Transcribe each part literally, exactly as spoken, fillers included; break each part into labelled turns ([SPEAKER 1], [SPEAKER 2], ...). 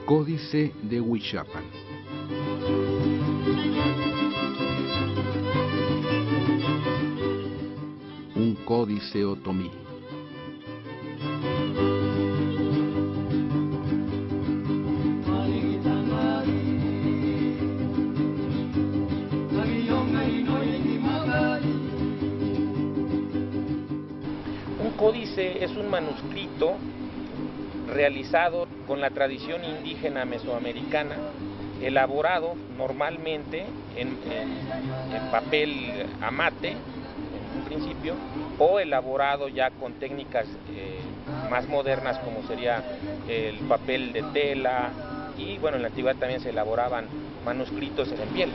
[SPEAKER 1] Códice de Huichapan. Un códice otomí.
[SPEAKER 2] Un códice es un manuscrito realizado con la tradición indígena mesoamericana, elaborado normalmente en, en, en papel amate, en un principio, o elaborado ya con técnicas eh, más modernas como sería el papel de tela, y bueno, en la antigüedad también se elaboraban manuscritos en piel.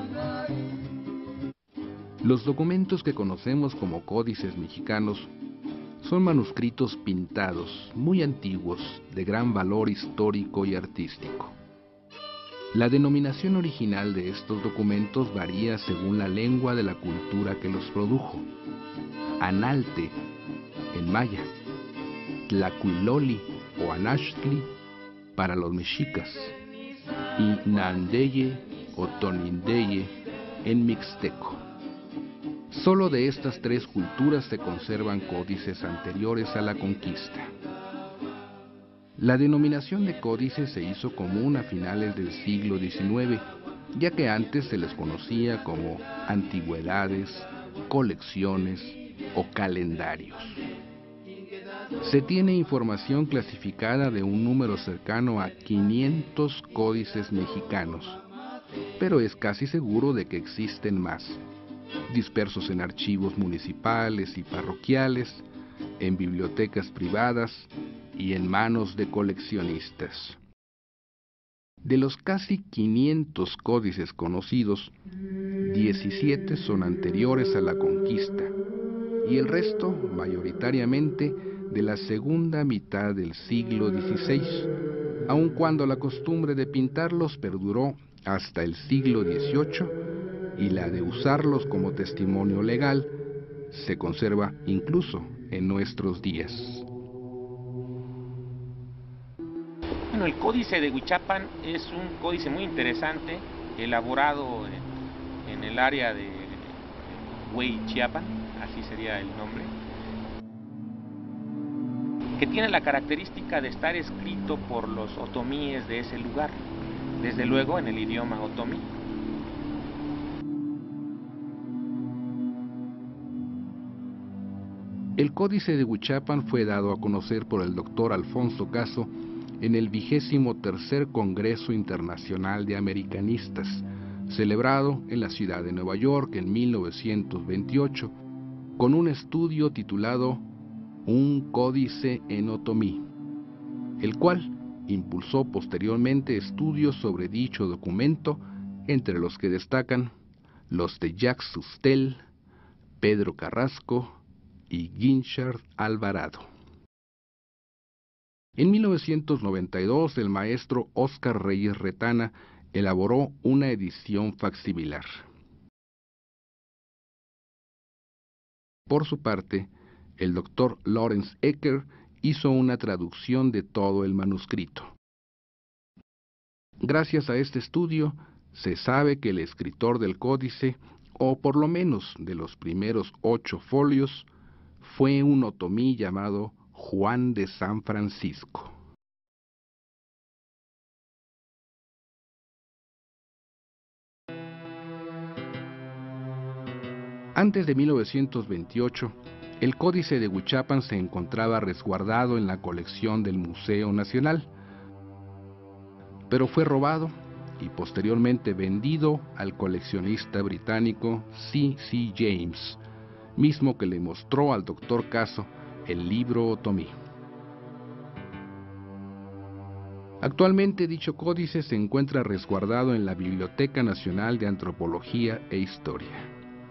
[SPEAKER 1] Los documentos que conocemos como códices mexicanos son manuscritos pintados, muy antiguos, de gran valor histórico y artístico. La denominación original de estos documentos varía según la lengua de la cultura que los produjo. Analte, en maya, Tlacuiloli o Anaxtli, para los mexicas, y Nandeye o Tonindeye, en mixteco. Solo de estas tres culturas se conservan códices anteriores a la conquista. La denominación de códices se hizo común a finales del siglo diecinueve, ya que antes se les conocía como antigüedades, colecciones o calendarios. Se tiene información clasificada de un número cercano a quinientos códices mexicanos, pero es casi seguro de que existen más, dispersos en archivos municipales y parroquiales, en bibliotecas privadas y en manos de coleccionistas. De los casi quinientos códices conocidos, diecisiete son anteriores a la conquista, y el resto, mayoritariamente, de la segunda mitad del siglo dieciséis, aun cuando la costumbre de pintarlos perduró hasta el siglo dieciocho, y la de usarlos como testimonio legal se conserva incluso en nuestros días.
[SPEAKER 2] Bueno, el Códice de Huichapan es un códice muy interesante, elaborado en, en el área de Huichapan, así sería el nombre, que tiene la característica de estar escrito por los otomíes de ese lugar, desde luego en el idioma otomí.
[SPEAKER 1] El Códice de Huichapan fue dado a conocer por el doctor Alfonso Caso en el vigésimo tercer Congreso Internacional de Americanistas, celebrado en la ciudad de Nueva York en mil novecientos veintiocho, con un estudio titulado Un Códice en Otomí, el cual impulsó posteriormente estudios sobre dicho documento, entre los que destacan los de Jacques Sustel, Pedro Carrasco y Guinchard Alvarado. En mil novecientos noventa y dos, el maestro Óscar Reyes Retana elaboró una edición facsimilar. Por su parte, el doctor Lawrence Ecker hizo una traducción de todo el manuscrito. Gracias a este estudio, se sabe que el escritor del códice, o por lo menos de los primeros ocho folios, fue un otomí llamado Juan de San Francisco. Antes de mil novecientos veintiocho, el Códice de Huichapan se encontraba resguardado en la colección del Museo Nacional, pero fue robado y posteriormente vendido al coleccionista británico C C James, mismo que le mostró al doctor Caso el libro otomí. Actualmente dicho códice se encuentra resguardado en la Biblioteca Nacional de Antropología e Historia.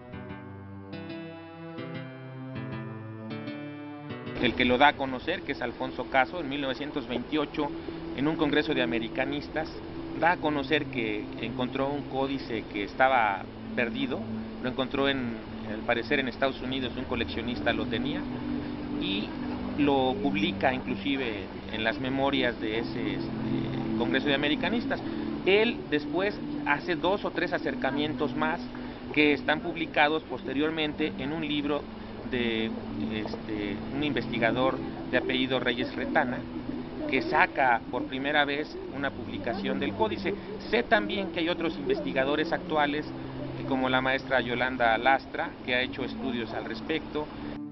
[SPEAKER 2] El que lo da a conocer, que es Alfonso Caso, en mil novecientos veintiocho, en un congreso de americanistas, da a conocer que encontró un códice que estaba perdido, lo encontró en, al parecer en Estados Unidos, un coleccionista lo tenía, y lo publica inclusive en las memorias de ese este, Congreso de Americanistas. Él después hace dos o tres acercamientos más que están publicados posteriormente en un libro de este, un investigador de apellido Reyes Retana, que saca por primera vez una publicación del códice. Sé también que hay otros investigadores actuales, como la maestra Yolanda Lastra, que ha hecho estudios al respecto.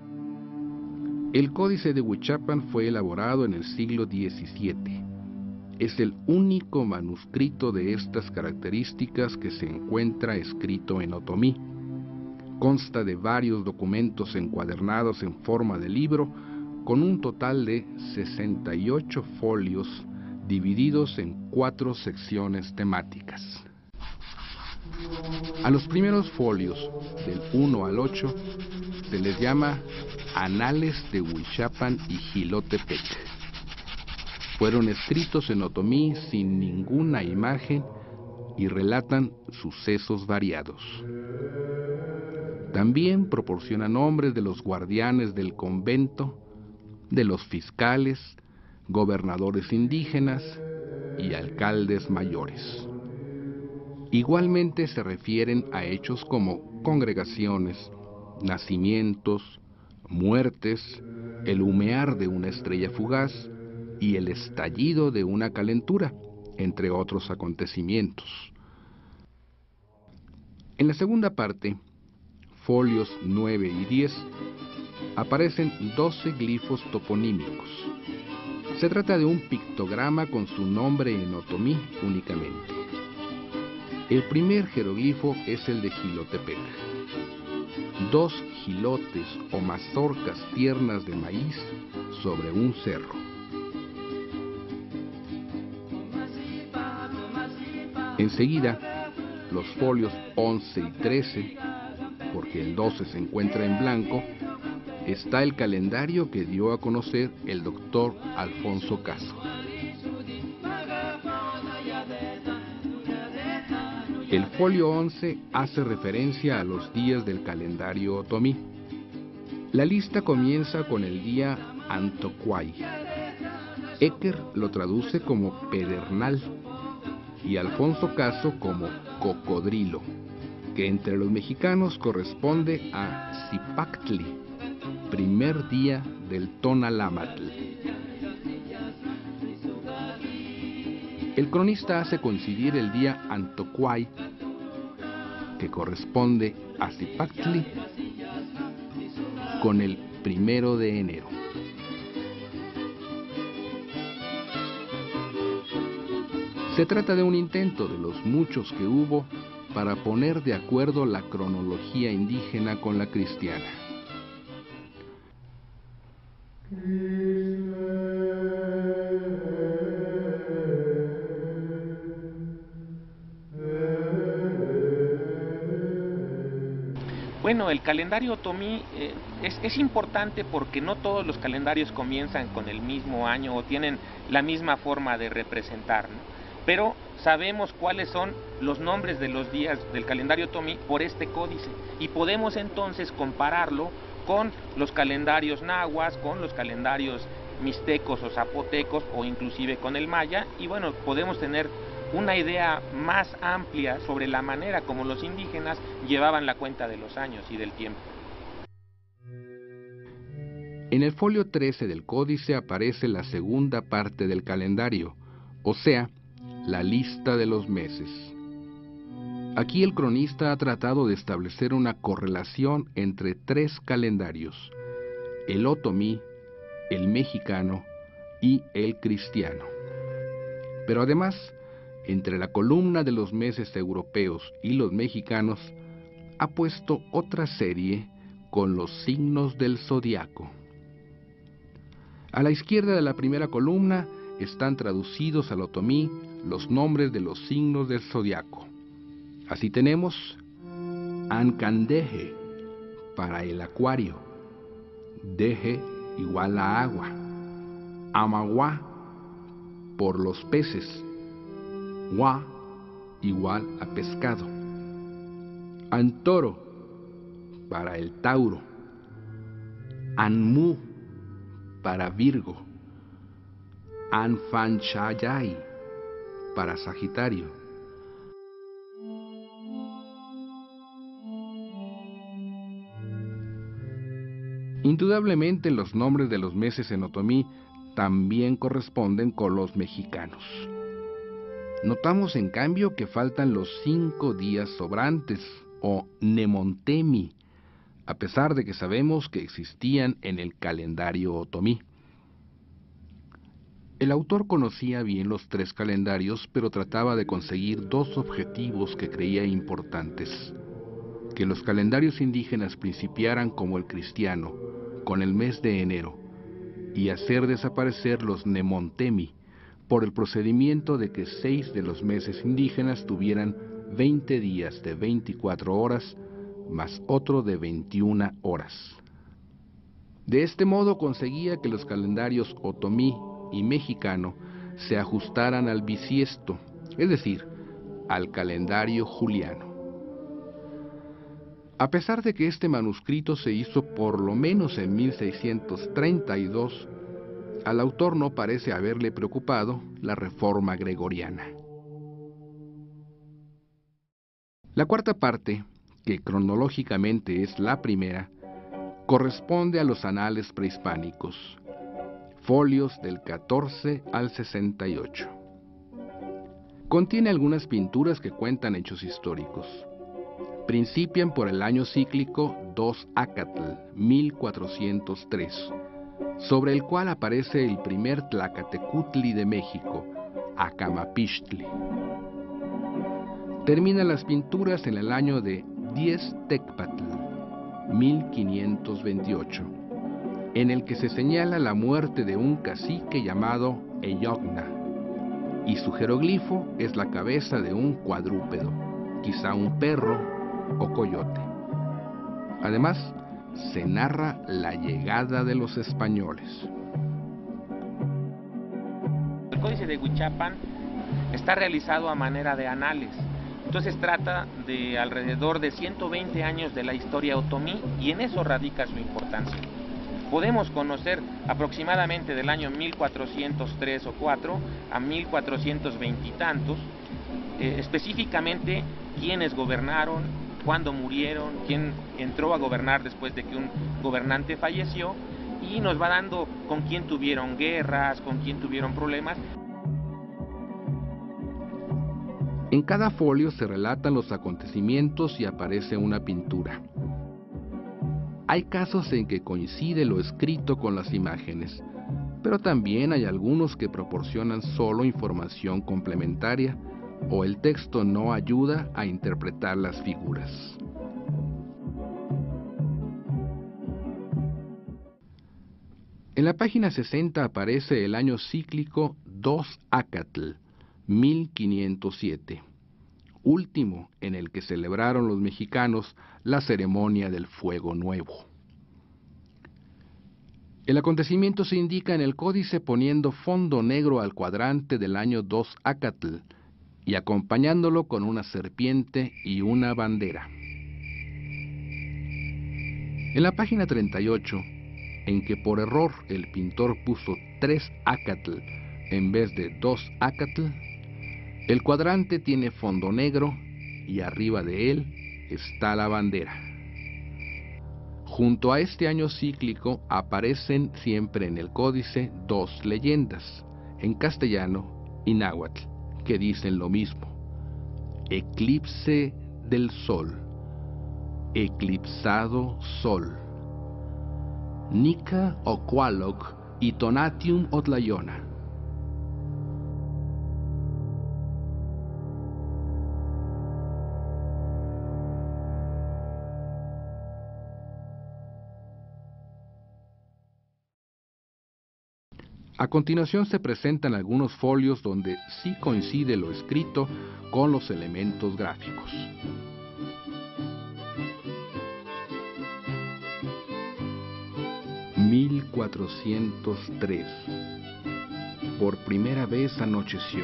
[SPEAKER 1] El Códice de Huichapan fue elaborado en el siglo diecisiete. Es el único manuscrito de estas características que se encuentra escrito en otomí. Consta de varios documentos encuadernados en forma de libro, con un total de sesenta y ocho folios divididos en cuatro secciones temáticas. A los primeros folios, del uno al ocho, se les llama Anales de Huichapan y Jilotepec. Fueron escritos en otomí sin ninguna imagen y relatan sucesos variados. También proporciona nombres de los guardianes del convento, de los fiscales, gobernadores indígenas y alcaldes mayores. Igualmente se refieren a hechos como congregaciones, nacimientos, muertes, el humear de una estrella fugaz y el estallido de una calentura, entre otros acontecimientos. En la segunda parte, folios nueve y diez, aparecen doce glifos toponímicos. Se trata de un pictograma con su nombre en otomí únicamente. El primer jeroglifo es el de Jilotepec. Dos jilotes o mazorcas tiernas de maíz sobre un cerro. Enseguida, los folios once y trece, porque el doce se encuentra en blanco, está el calendario que dio a conocer el doctor Alfonso Caso. El folio once hace referencia a los días del calendario otomí. La lista comienza con el día Antocuay. Ecker lo traduce como pedernal y Alfonso Caso como cocodrilo, que entre los mexicanos corresponde a Zipactli, primer día del Tonalámatl. El cronista hace coincidir el día Antocuay, que corresponde a Zipactli, con el primero de enero. Se trata de un intento de los muchos que hubo para poner de acuerdo la cronología indígena con la cristiana.
[SPEAKER 2] Bueno, el calendario otomí eh, es, es importante porque no todos los calendarios comienzan con el mismo año o tienen la misma forma de representar, ¿no? Pero sabemos cuáles son los nombres de los días del calendario otomí por este códice y podemos entonces compararlo con los calendarios nahuas, con los calendarios mixtecos o zapotecos o inclusive con el maya, y bueno, podemos tener una idea más amplia sobre la manera como los indígenas llevaban la cuenta de los años y del tiempo.
[SPEAKER 1] En el folio trece del códice aparece la segunda parte del calendario, o sea, la lista de los meses. Aquí el cronista ha tratado de establecer una correlación entre tres calendarios: el otomí, el mexicano y el cristiano. Pero además, entre la columna de los meses europeos y los mexicanos, ha puesto otra serie con los signos del zodiaco. A la izquierda de la primera columna están traducidos al otomí los nombres de los signos del zodiaco. Así tenemos Ancandeje para el acuario, Deje igual a agua, Amaguá por los peces, Wa igual a pescado, Antoro para el Tauro, Anmu para Virgo, Anfanchayay para Sagitario. Indudablemente los nombres de los meses en otomí también corresponden con los mexicanos. Notamos en cambio que faltan los cinco días sobrantes, o Nemontemi, a pesar de que sabemos que existían en el calendario otomí. El autor conocía bien los tres calendarios, pero trataba de conseguir dos objetivos que creía importantes: que los calendarios indígenas principiaran como el cristiano, con el mes de enero, y hacer desaparecer los Nemontemi, por el procedimiento de que seis de los meses indígenas tuvieran veinte días de veinticuatro horas, más otro de veintiuna horas. De este modo conseguía que los calendarios otomí y mexicano se ajustaran al bisiesto, es decir, al calendario juliano. A pesar de que este manuscrito se hizo por lo menos en mil seiscientos treinta y dos, al autor no parece haberle preocupado la reforma gregoriana. La cuarta parte, que cronológicamente es la primera, corresponde a los anales prehispánicos, folios del catorce al sesenta y ocho. Contiene algunas pinturas que cuentan hechos históricos. Principian por el año cíclico dos Acatl, mil cuatrocientos tres, sobre el cual aparece el primer Tlacatecutli de México, Acamapixtli. Terminan las pinturas en el año de diez Tecpatl, mil quinientos veintiocho, en el que se señala la muerte de un cacique llamado Eyogna, y su jeroglifo es la cabeza de un cuadrúpedo, quizá un perro o coyote. Además, se narra la llegada de los españoles.
[SPEAKER 2] El Códice de Huichapan está realizado a manera de anales. Entonces trata de alrededor de ciento veinte años de la historia otomí, y en eso radica su importancia. Podemos conocer aproximadamente del año mil cuatrocientos tres o cuatro a mil cuatrocientos veinte y tantos, eh, específicamente quiénes gobernaron, cuándo murieron, quién entró a gobernar después de que un gobernante falleció, y nos va dando con quién tuvieron guerras, con quién tuvieron problemas.
[SPEAKER 1] En cada folio se relatan los acontecimientos y aparece una pintura. Hay casos en que coincide lo escrito con las imágenes, pero también hay algunos que proporcionan solo información complementaria, o el texto no ayuda a interpretar las figuras. En la página sesenta aparece el año cíclico dos Acatl, mil quinientos siete, último en el que celebraron los mexicanos la ceremonia del Fuego Nuevo. El acontecimiento se indica en el códice poniendo fondo negro al cuadrante del año dos Acatl y acompañándolo con una serpiente y una bandera. En la página treinta y ocho, en que por error el pintor puso tres Acatl en vez de dos Acatl, el cuadrante tiene fondo negro y arriba de él está la bandera. Junto a este año cíclico aparecen siempre en el códice dos leyendas, en castellano y náhuatl, que dicen lo mismo: eclipse del sol, eclipsado sol, Nica Ocualoc y Tonatium Otlayona. A continuación se presentan algunos folios donde sí coincide lo escrito con los elementos gráficos. mil cuatrocientos tres. Por primera vez anocheció.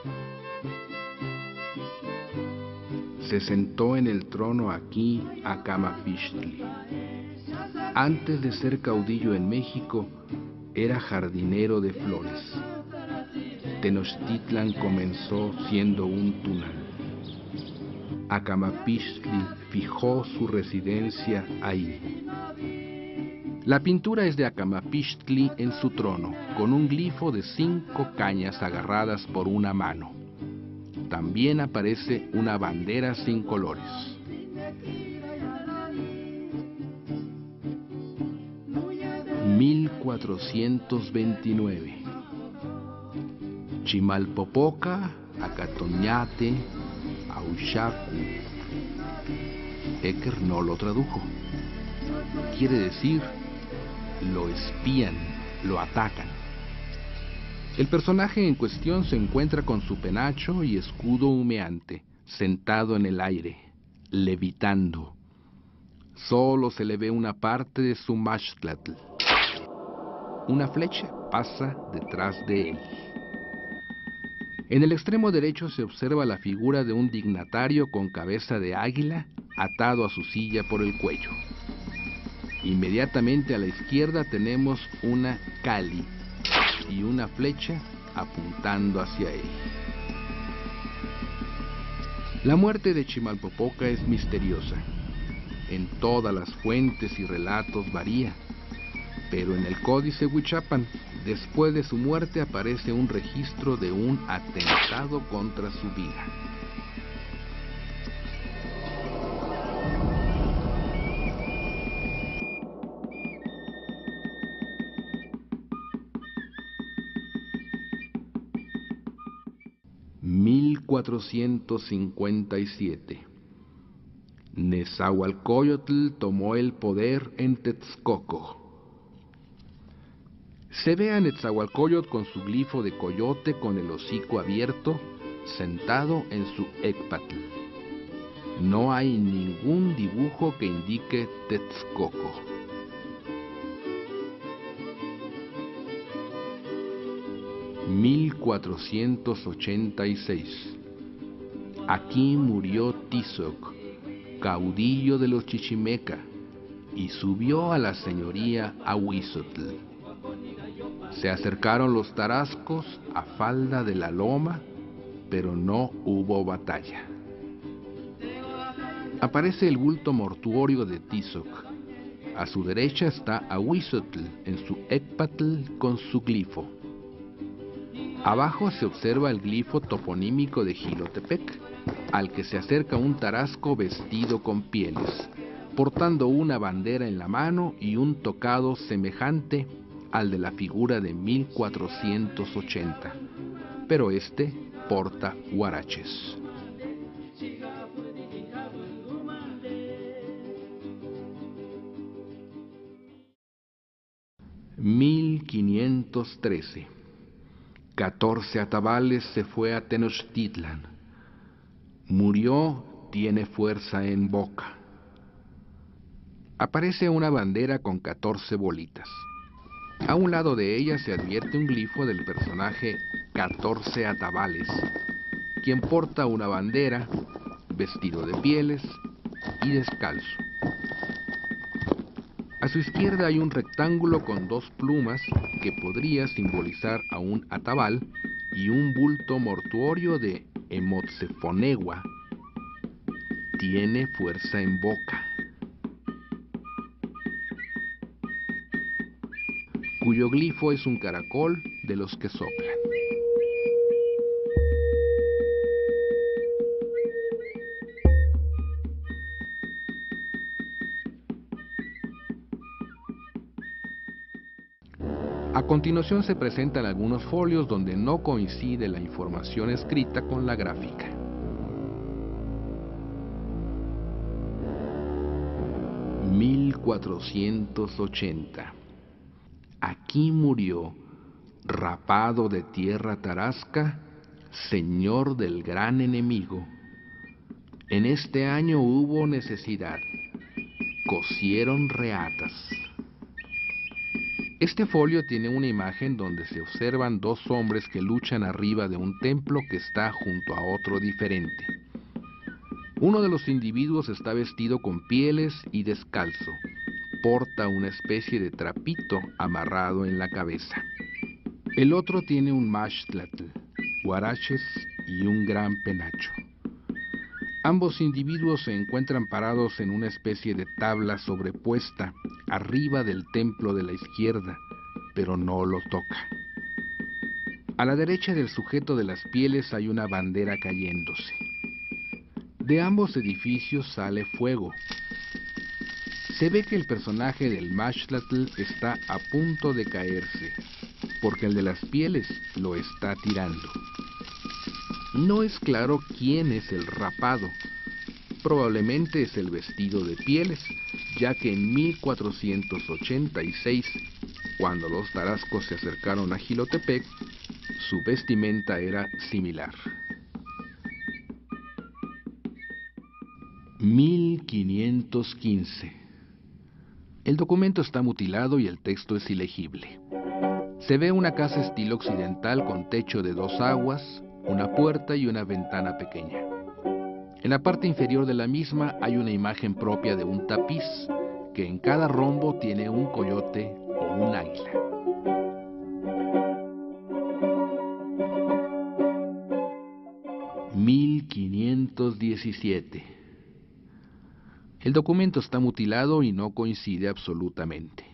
[SPEAKER 1] Se sentó en el trono aquí Acamapixtli. Antes de ser caudillo en México, era jardinero de flores. Tenochtitlan comenzó siendo un tunal. Acamapixtli fijó su residencia ahí. La pintura es de Acamapixtli en su trono, con un glifo de cinco cañas agarradas por una mano. También aparece una bandera sin colores. mil cuatrocientos veintinueve. Chimalpopoca, Acatoñate, Auxacu. Ecker no lo tradujo. Quiere decir, lo espían, lo atacan. El personaje en cuestión se encuentra con su penacho y escudo humeante, sentado en el aire, levitando. Solo se le ve una parte de su maxtlatl. Una flecha pasa detrás de él. En el extremo derecho se observa la figura de un dignatario con cabeza de águila atado a su silla por el cuello. Inmediatamente a la izquierda tenemos una Kali y una flecha apuntando hacia él. La muerte de Chimalpopoca es misteriosa. En todas las fuentes y relatos varía, pero en el Códice Huichapan, después de su muerte aparece un registro de un atentado contra su vida. mil cuatrocientos cincuenta y siete. Nezahualcóyotl tomó el poder en Texcoco. Se ve a Nezahualcóyotl con su glifo de coyote con el hocico abierto, sentado en su ecpatl. No hay ningún dibujo que indique Texcoco. mil cuatrocientos ochenta y seis. Aquí murió Tizoc, caudillo de los Chichimeca, y subió a la señoría Ahuizotl. Se acercaron los tarascos a falda de la loma, pero no hubo batalla. Aparece el bulto mortuorio de Tizoc. A su derecha está Ahuizotl en su ecpatl con su glifo. Abajo se observa el glifo toponímico de Jilotepec, al que se acerca un tarasco vestido con pieles, portando una bandera en la mano y un tocado semejante al de la figura de mil cuatrocientos ochenta, pero este porta huaraches. mil quinientos trece. catorce atabales se fue a Tenochtitlan. Murió, tiene fuerza en boca. Aparece una bandera con catorce bolitas. A un lado de ella se advierte un glifo del personaje catorce atabales, quien porta una bandera, vestido de pieles y descalzo. A su izquierda hay un rectángulo con dos plumas que podría simbolizar a un atabal y un bulto mortuorio de Emotzefonegua. Tiene fuerza en boca. Cuyo glifo es un caracol de los que soplan. A continuación se presentan algunos folios donde no coincide la información escrita con la gráfica. mil cuatrocientos ochenta. Aquí murió, rapado de tierra tarasca, señor del gran enemigo. En este año hubo necesidad, cosieron reatas. Este folio tiene una imagen donde se observan dos hombres que luchan arriba de un templo que está junto a otro diferente. Uno de los individuos está vestido con pieles y descalzo. Porta una especie de trapito amarrado en la cabeza. El otro tiene un maxtlatl, huaraches y un gran penacho. Ambos individuos se encuentran parados en una especie de tabla sobrepuesta arriba del templo de la izquierda, pero no lo toca. A la derecha del sujeto de las pieles hay una bandera cayéndose. De ambos edificios sale fuego. Se ve que el personaje del Maxtlatl está a punto de caerse, porque el de las pieles lo está tirando. No es claro quién es el rapado. Probablemente es el vestido de pieles, ya que en mil cuatrocientos ochenta y seis, cuando los tarascos se acercaron a Jilotepec, su vestimenta era similar. mil quinientos quince. El documento está mutilado y el texto es ilegible. Se ve una casa estilo occidental con techo de dos aguas, una puerta y una ventana pequeña. En la parte inferior de la misma hay una imagen propia de un tapiz, que en cada rombo tiene un coyote o un águila. mil quinientos diecisiete. El documento está mutilado y no coincide absolutamente.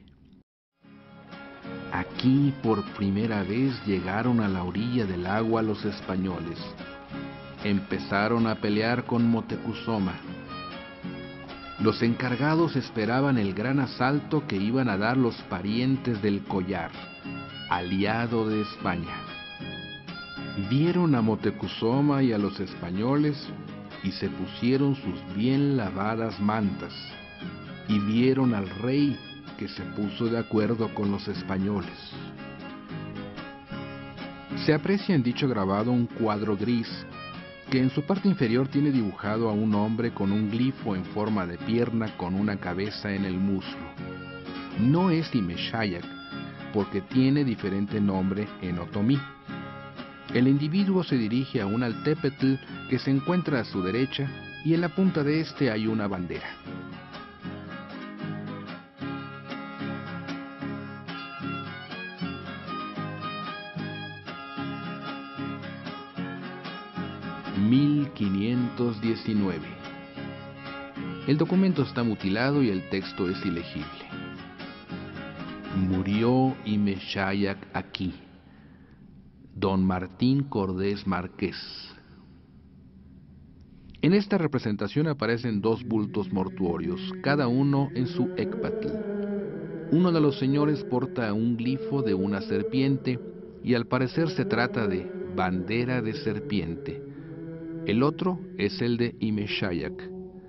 [SPEAKER 1] Aquí por primera vez llegaron a la orilla del agua los españoles. Empezaron a pelear con Moctezuma. Los encargados esperaban el gran asalto que iban a dar los parientes del collar, aliado de España. Vieron a Moctezuma y a los españoles y se pusieron sus bien lavadas mantas, y vieron al rey que se puso de acuerdo con los españoles. Se aprecia en dicho grabado un cuadro gris, que en su parte inferior tiene dibujado a un hombre con un glifo en forma de pierna con una cabeza en el muslo. No es Imeshayak, porque tiene diferente nombre en otomí. El individuo se dirige a un altépetl que se encuentra a su derecha y en la punta de este hay una bandera. mil quinientos diecinueve. El documento está mutilado y el texto es ilegible. Murió Imeshayak aquí. Don Martín Cordés Márquez. En esta representación aparecen dos bultos mortuorios, cada uno en su ecpatl. Uno de los señores porta un glifo de una serpiente y al parecer se trata de bandera de serpiente. El otro es el de Imeshayak.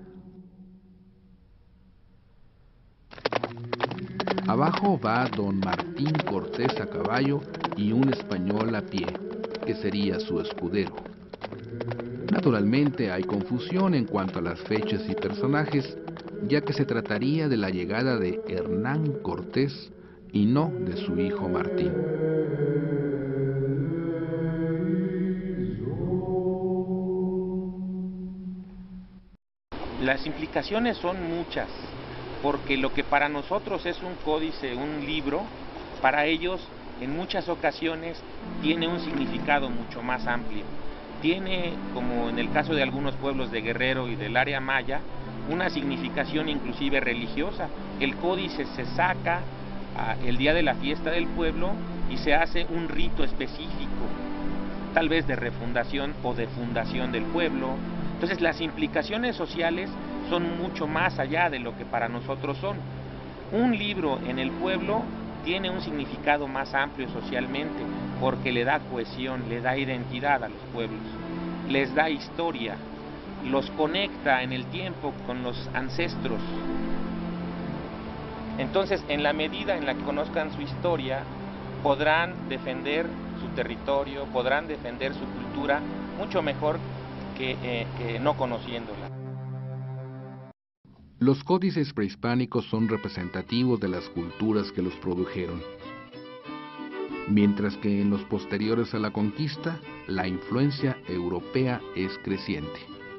[SPEAKER 1] Abajo va don Martín Cortés a caballo y un español a pie, que sería su escudero. Naturalmente hay confusión en cuanto a las fechas y personajes, ya que se trataría de la llegada de Hernán Cortés y no de su hijo Martín.
[SPEAKER 2] Las implicaciones son muchas, porque lo que para nosotros es un códice, un libro, para ellos en muchas ocasiones tiene un significado mucho más amplio. Tiene, como en el caso de algunos pueblos de Guerrero y del área maya, una significación inclusive religiosa. El códice se saca ah, el día de la fiesta del pueblo y se hace un rito específico, tal vez de refundación o de fundación del pueblo. Entonces las implicaciones sociales son mucho más allá de lo que para nosotros son. Un libro en el pueblo tiene un significado más amplio socialmente, porque le da cohesión, le da identidad a los pueblos, les da historia, los conecta en el tiempo con los ancestros. Entonces, en la medida en la que conozcan su historia, podrán defender su territorio, podrán defender su cultura mucho mejor que, eh, que no conociéndola.
[SPEAKER 1] Los códices prehispánicos son representativos de las culturas que los produjeron, mientras que en los posteriores a la conquista, la influencia europea es creciente.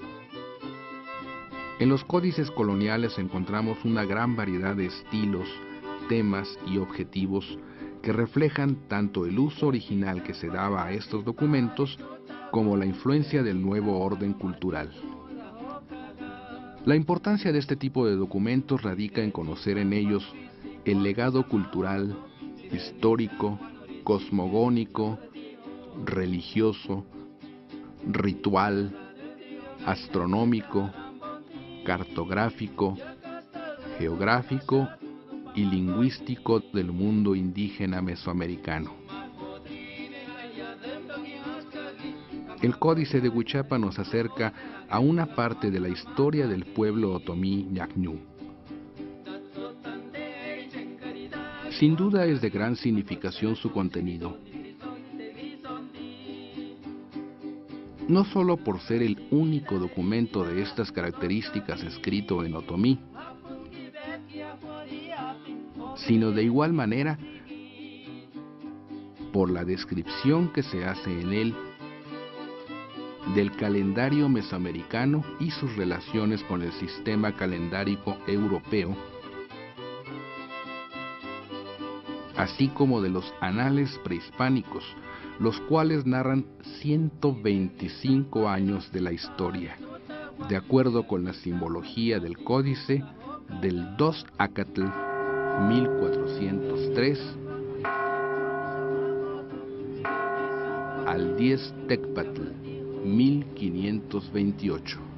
[SPEAKER 1] En los códices coloniales encontramos una gran variedad de estilos, temas y objetivos que reflejan tanto el uso original que se daba a estos documentos como la influencia del nuevo orden cultural. La importancia de este tipo de documentos radica en conocer en ellos el legado cultural, histórico, cosmogónico, religioso, ritual, astronómico, cartográfico, geográfico y lingüístico del mundo indígena mesoamericano. El Códice de Huichapa nos acerca a una parte de la historia del pueblo otomí ñacñú. Sin duda es de gran significación su contenido, no solo por ser el único documento de estas características escrito en otomí, sino de igual manera por la descripción que se hace en él del calendario mesoamericano y sus relaciones con el sistema calendárico europeo, así como de los anales prehispánicos, los cuales narran ciento veinticinco años de la historia, de acuerdo con la simbología del códice del dos Acatl mil cuatrocientos tres al diez Tecpatl mil quinientos veintiocho.